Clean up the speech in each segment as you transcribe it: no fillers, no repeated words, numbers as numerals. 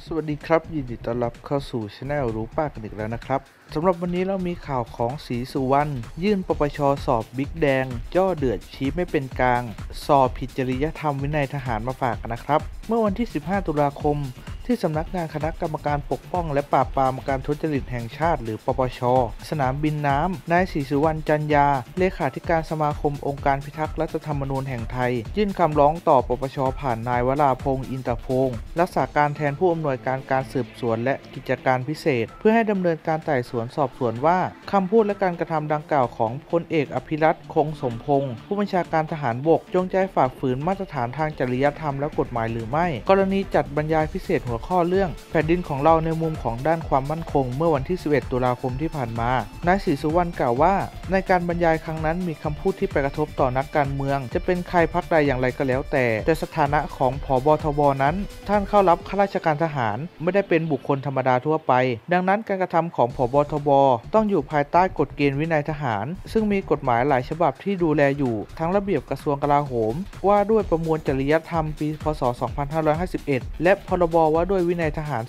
สวัสดีครับยินดีต้อนรับเข้าสู่ช anel รู้ป้ากันอีกแล้วนะครับสำหรับวันนี้เรามีข่าวของศรีสุวรรณยื่นปปช.สอบบิ๊กแดงย่อเดือดชี้ไม่เป็นกลางสอบผิดจริยธรรมวินัยทหารมาฝากกันนะครับเมื่อวันที่ 15 ตุลาคมที่สำนักงานคณะกรรมการปกป้องและปราบปรามการทุจริตแห่งชาติหรือปปช.สนามบินน้ำนายศรีสุวรรณจันยาเลขาธิการสมาคมองค์การพิทักษ์รัฐธรรมนูญแห่งไทยยื่นคำร้องต่อปปช.ผ่านนายวราพงษ์อินตพงศ์รักษาการแทนผู้อำนวยการการสืบสวนและกิจการพิเศษเพื่อให้ดำเนินการไต่สวนสอบสวนว่าคำพูดและการกระทำดังกล่าวของพลเอกอภิรัตน์คงสมพงศ์ผู้บัญชาการทหารบกจงใจฝ่าฝืนมาตรฐานทางจริยธรรมและกฎหมายหรือไม่กรณีจัดบรรยายพิเศษหัวข้อเรื่องแผ่นดินของเราในมุมของด้านความมั่นคงเมื่อวันที่ 11 ตุลาคมที่ผ่านมานายศรีสุวรรณกล่าวว่าในการบรรยายครั้งนั้นมีคำพูดที่ไปกระทบต่อนักการเมืองจะเป็นใครพรรคใดอย่างไรก็แล้วแต่สถานะของผบ.ทบ.นั้นท่านเข้ารับข้าราชการทหารไม่ได้เป็นบุคคลธรรมดาทั่วไปดังนั้นการกระทำของผบ.ทบ.ต้องอยู่ภายใต้กฎเกณฑ์วินัยทหารซึ่งมีกฎหมายหลายฉบับที่ดูแลอยู่ทั้งระเบียบกระทรวงกลาโหมว่าด้วยประมวลจริยธรรมปีพ.ศ. 2551และพรบ.ว่าด้วยวินัยทหาร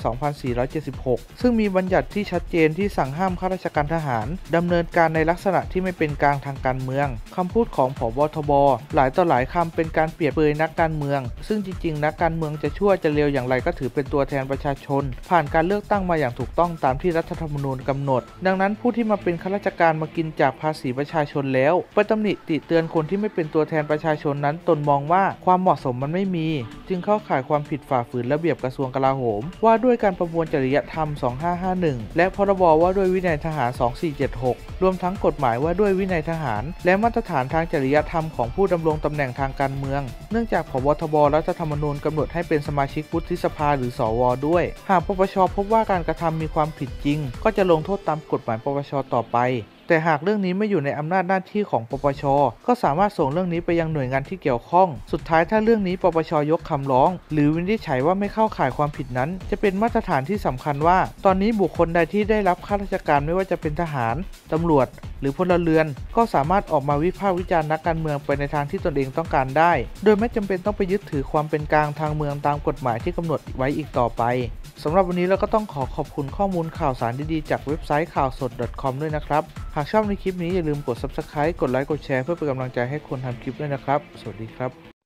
2476 ซึ่งมีบัญญัติที่ชัดเจนที่สั่งห้ามข้าราชการทหารดำเนินการในลักษณะที่ไม่เป็นกลางทางการเมืองคำพูดของผบ.ทบ.หลายต่อหลายคำเป็นการเปรียบเปรยนักการเมืองซึ่งจริงๆนักการเมืองจะชั่วจะเลวอย่างไรก็ถือเป็นตัวแทนประชาชนผ่านการเลือกตั้งมาอย่างถูกต้องตามที่รัฐธรรมนูญกำหนดดังนั้นผู้ที่มาเป็นข้าราชการมากินจากภาษีประชาชนแล้วไปตำหนิติเตือนคนที่ไม่เป็นตัวแทนประชาชนนั้นตนมองว่าความเหมาะสมมันไม่มีจึงเข้าข่ายความผิดฝ่าฝืนระเบียบกระทรวงกลาโหมว่าด้วยการประมวลจริยธรรม 2551 และพรบว่าด้วยวินัยทหาร 2476 รวมทั้งกฎหมายว่าด้วยวินัยทหารและมาตรฐานทางจริยธรรมของผู้ดำรงตำแหน่งทางการเมืองเนื่องจากผบ.ทบ.รัฐธรรมนูญกำหนดให้เป็นสมาชิกวุฒิสภาหรือสว.ด้วยหากปปช.พบว่าการกระทำมีความผิดจริงก็จะลงโทษตามกฎหมายปปช.ต่อไปแต่หากเรื่องนี้ไม่อยู่ในอำนาจหน้าที่ของปปช.ก็สามารถส่งเรื่องนี้ไปยังหน่วยงานที่เกี่ยวข้องสุดท้ายถ้าเรื่องนี้ปปช.ยกคำร้องหรือวินิจฉัยว่าไม่เข้าข่ายความผิดนั้นจะเป็นมาตรฐานที่สำคัญว่าตอนนี้บุคคลใดที่ได้รับข้าราชการไม่ว่าจะเป็นทหารตำรวจหรือพลเรือนก็สามารถออกมาวิพากษ์วิจารณ์นักการเมืองไปในทางที่ตนเองต้องการได้โดยไม่จำเป็นต้องไปยึดถือความเป็นกลางทางเมืองตามกฎหมายที่กำหนดไว้อีกต่อไปสำหรับวันนี้เราก็ต้องขอบคุณข้อมูลข่าวสารดีๆจากเว็บไซต์ข่าวสด .com ด้วยนะครับหากชอบในคลิปนี้อย่าลืมกด Subscribe กดไลค์กดแชร์เพื่อเป็นกำลังใจให้คนทำคลิปด้วยนะครับสวัสดีครับ